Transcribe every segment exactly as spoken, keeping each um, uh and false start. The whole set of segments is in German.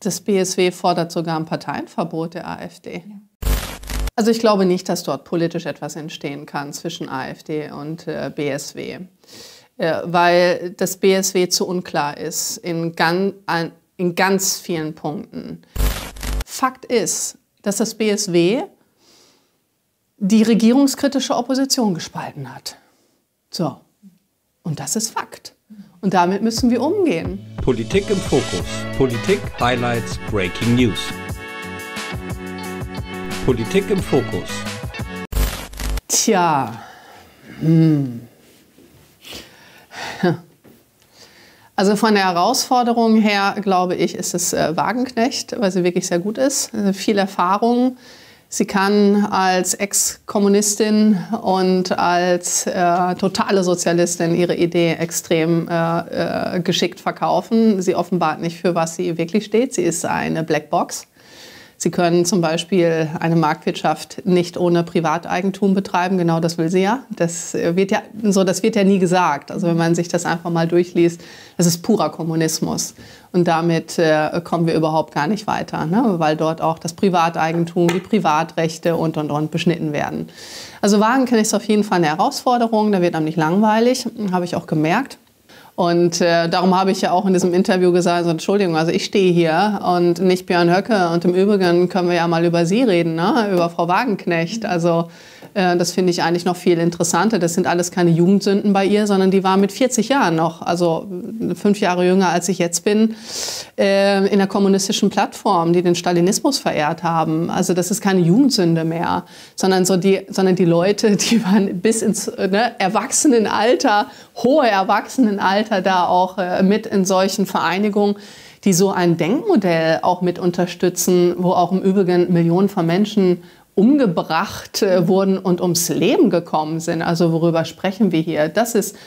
Das B S W fordert sogar ein Parteienverbot der AfD. Also ich glaube nicht, dass dort politisch etwas entstehen kann zwischen AfD und äh, B S W, äh, weil das B S W zu unklar ist in, gan in ganz vielen Punkten. Fakt ist, dass das B S W die regierungskritische Opposition gespalten hat. So, und das ist Fakt. Und damit müssen wir umgehen. Politik im Fokus. Politik Highlights Breaking News. Politik im Fokus. Tja. Hm. Also von der Herausforderung her, glaube ich, ist es äh, Wagenknecht, weil sie wirklich sehr gut ist. Also viel Erfahrung. Sie kann als Ex-Kommunistin und als äh, totale Sozialistin ihre Idee extrem äh, äh, geschickt verkaufen. Sie offenbart nicht, für was sie wirklich steht. Sie ist eine Blackbox. Sie können zum Beispiel eine Marktwirtschaft nicht ohne Privateigentum betreiben. Genau das will sie ja. Das wird ja, so, das wird ja nie gesagt. Also wenn man sich das einfach mal durchliest, das ist purer Kommunismus. Und damit äh, kommen wir überhaupt gar nicht weiter, ne? Weil dort auch das Privateigentum, die Privatrechte und, und, und beschnitten werden. Also Wagenknecht ist auf jeden Fall eine Herausforderung. Da wird einem nicht langweilig, habe ich auch gemerkt. Und äh, darum habe ich ja auch in diesem Interview gesagt, also, Entschuldigung, also ich stehe hier und nicht Björn Höcke. Und im Übrigen können wir ja mal über Sie reden, ne? Über Frau Wagenknecht. Also äh, das finde ich eigentlich noch viel interessanter. Das sind alles keine Jugendsünden bei ihr, sondern die war mit vierzig Jahren noch, also fünf Jahre jünger als ich jetzt bin, äh, in der kommunistischen Plattform, die den Stalinismus verehrt haben. Also das ist keine Jugendsünde mehr, sondern, so die, sondern die Leute, die waren bis ins ne, Erwachsenenalter, hohe Erwachsenenalter, da auch äh, mit in solchen Vereinigungen, die so ein Denkmodell auch mit unterstützen, wo auch im Übrigen Millionen von Menschen umgebracht äh, wurden und ums Leben gekommen sind. Also worüber sprechen wir hier? Das ist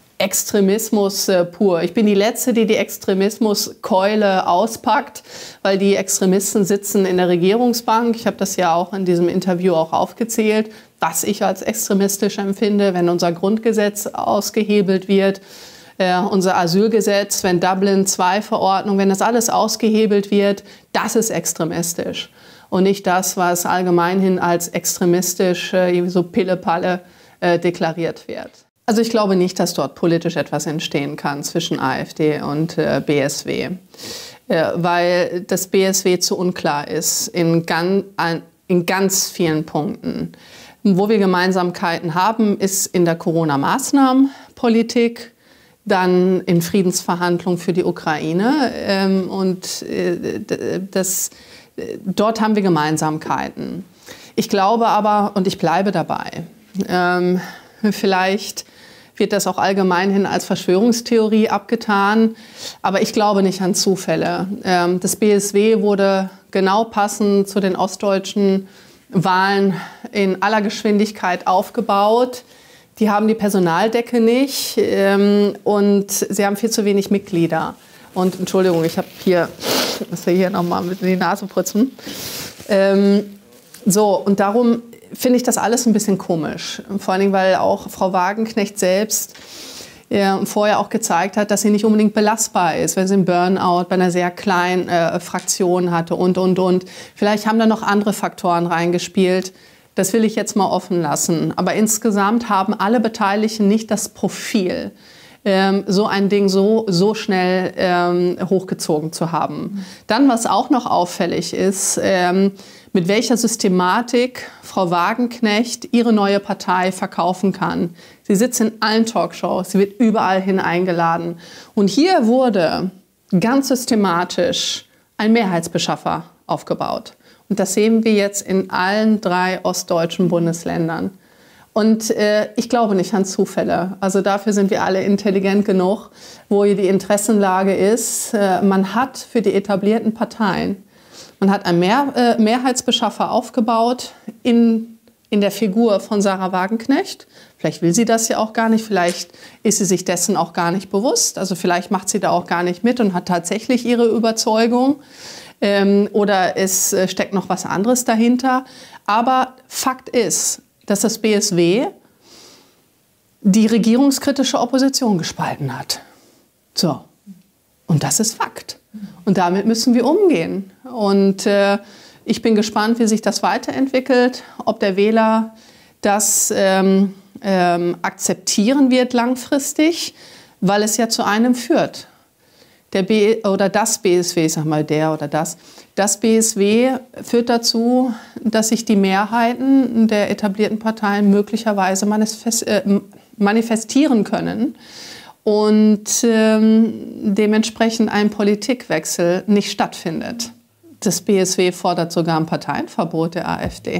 Extremismus äh, pur. Ich bin die Letzte, die die Extremismuskeule auspackt, weil die Extremisten sitzen in der Regierungsbank. Ich habe das ja auch in diesem Interview auch aufgezählt, was ich als extremistisch empfinde, wenn unser Grundgesetz ausgehebelt wird. Äh, unser Asylgesetz, wenn Dublin zwei Verordnung, wenn das alles ausgehebelt wird, das ist extremistisch. Und nicht das, was allgemeinhin als extremistisch, äh, so Pille-Palle äh, deklariert wird. Also ich glaube nicht, dass dort politisch etwas entstehen kann zwischen AfD und äh, B S W, äh, weil das B S W zu unklar ist in, gan in ganz vielen Punkten. Wo wir Gemeinsamkeiten haben, ist in der Corona-Maßnahmenpolitik, dann in Friedensverhandlungen für die Ukraine. Ähm, und äh, das, dort haben wir Gemeinsamkeiten. Ich glaube aber, und ich bleibe dabei, ähm, vielleicht wird das auch allgemeinhin als Verschwörungstheorie abgetan. Aber ich glaube nicht an Zufälle. Ähm, das B S W wurde genau passend zu den ostdeutschen Wahlen in aller Geschwindigkeit aufgebaut. Die haben die Personaldecke nicht ähm, und sie haben viel zu wenig Mitglieder. Und Entschuldigung, ich habe hier, ich muss hier nochmal mit in die Nase putzen. Ähm, so, und darum finde ich das alles ein bisschen komisch. Vor allen Dingen, weil auch Frau Wagenknecht selbst äh, vorher auch gezeigt hat, dass sie nicht unbedingt belastbar ist, wenn sie einen Burnout bei einer sehr kleinen äh, Fraktion hatte und, und, und. Vielleicht haben da noch andere Faktoren reingespielt. Das will ich jetzt mal offen lassen. Aber insgesamt haben alle Beteiligten nicht das Profil, ähm, so ein Ding so, so schnell ähm, hochgezogen zu haben. Dann, was auch noch auffällig ist, ähm, mit welcher Systematik Frau Wagenknecht ihre neue Partei verkaufen kann. Sie sitzt in allen Talkshows, sie wird überall hin eingeladen. Und hier wurde ganz systematisch ein Mehrheitsbeschaffer aufgebaut. Und das sehen wir jetzt in allen drei ostdeutschen Bundesländern. Und äh, ich glaube nicht an Zufälle. Also dafür sind wir alle intelligent genug, wo hier die Interessenlage ist. Äh, man hat für die etablierten Parteien, man hat einen Mehr, äh, Mehrheitsbeschaffer aufgebaut in, in der Figur von Sarah Wagenknecht. Vielleicht will sie das ja auch gar nicht, vielleicht ist sie sich dessen auch gar nicht bewusst. Also vielleicht macht sie da auch gar nicht mit und hat tatsächlich ihre Überzeugung. Ähm, oder es äh, steckt noch was anderes dahinter. Aber Fakt ist, dass das B S W die regierungskritische Opposition gespalten hat. So. Und das ist Fakt. Und damit müssen wir umgehen. Und äh, ich bin gespannt, wie sich das weiterentwickelt, ob der Wähler das ähm, ähm, akzeptieren wird langfristig, weil es ja zu einem führt. Der B oder das B S W, ich sag mal der oder das, das B S W führt dazu, dass sich die Mehrheiten der etablierten Parteien möglicherweise manifest, äh, manifestieren können und ähm, dementsprechend ein Politikwechsel nicht stattfindet. Das B S W fordert sogar ein Parteienverbot der AfD.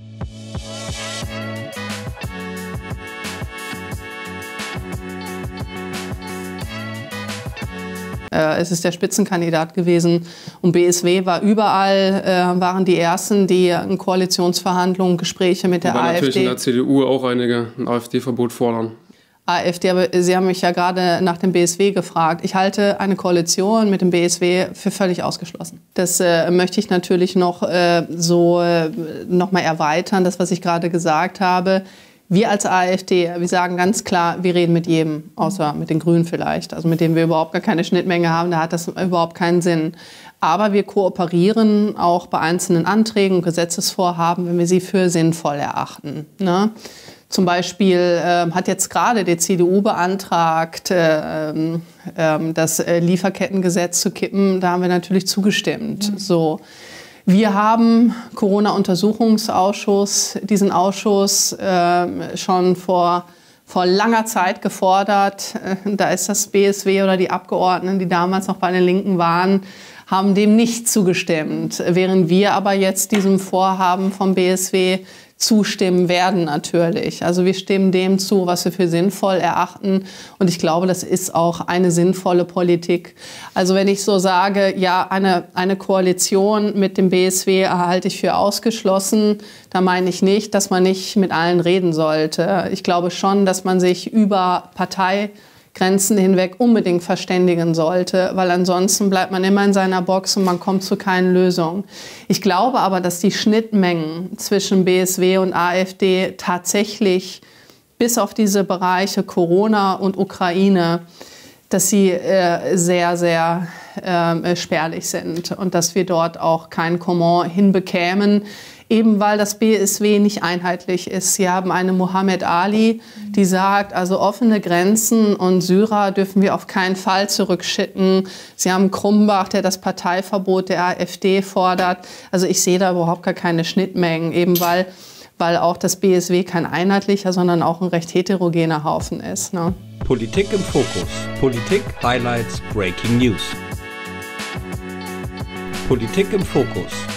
Es ist der Spitzenkandidat gewesen und B S W war überall, äh, waren die Ersten, die in Koalitionsverhandlungen, Gespräche mit der Wobei AfD... natürlich in der C D U auch einige ein AfD-Verbot fordern. AfD, aber Sie haben mich ja gerade nach dem B S W gefragt. Ich halte eine Koalition mit dem B S W für völlig ausgeschlossen. Das äh, möchte ich natürlich noch äh, so äh, noch mal erweitern, das, was ich gerade gesagt habe. Wir als AfD, wir sagen ganz klar, wir reden mit jedem, außer mit den Grünen vielleicht, also mit denen wir überhaupt gar keine Schnittmenge haben, da hat das überhaupt keinen Sinn. Aber wir kooperieren auch bei einzelnen Anträgen und Gesetzesvorhaben, wenn wir sie für sinnvoll erachten. Ne? Zum Beispiel äh, hat jetzt gerade die C D U beantragt, äh, äh, das äh, Lieferkettengesetz zu kippen. Da haben wir natürlich zugestimmt. Mhm. So. Wir haben Corona-Untersuchungsausschuss, diesen Ausschuss äh, schon vor, vor langer Zeit gefordert. Äh, da ist das B S W oder die Abgeordneten, die damals noch bei den Linken waren, haben dem nicht zugestimmt. Während wir aber jetzt diesem Vorhaben vom B S W zustimmen werden natürlich. Also wir stimmen dem zu, was wir für sinnvoll erachten. Und ich glaube, das ist auch eine sinnvolle Politik. Also wenn ich so sage, ja, eine, eine Koalition mit dem B S W halte ich für ausgeschlossen, da meine ich nicht, dass man nicht mit allen reden sollte. Ich glaube schon, dass man sich über Parteigrenzen hinweg unbedingt verständigen sollte, weil ansonsten bleibt man immer in seiner Box und man kommt zu keinen Lösungen. Ich glaube aber, dass die Schnittmengen zwischen B S W und AfD tatsächlich bis auf diese Bereiche Corona und Ukraine, dass sie äh, sehr, sehr äh, spärlich sind und dass wir dort auch kein Comment hinbekämen, eben weil das B S W nicht einheitlich ist. Sie haben eine Mohammed Ali, die sagt, also offene Grenzen und Syrer dürfen wir auf keinen Fall zurückschicken. Sie haben Krumbach, der das Parteiverbot der AfD fordert. Also ich sehe da überhaupt gar keine Schnittmengen, eben weil, weil auch das B S W kein einheitlicher, sondern auch ein recht heterogener Haufen ist. Ne? Politik im Fokus. Politik, Highlights, Breaking News. Politik im Fokus.